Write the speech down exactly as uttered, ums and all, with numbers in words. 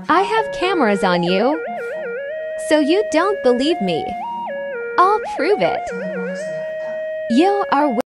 I have cameras on you. So you don't believe me. I'll prove it. You are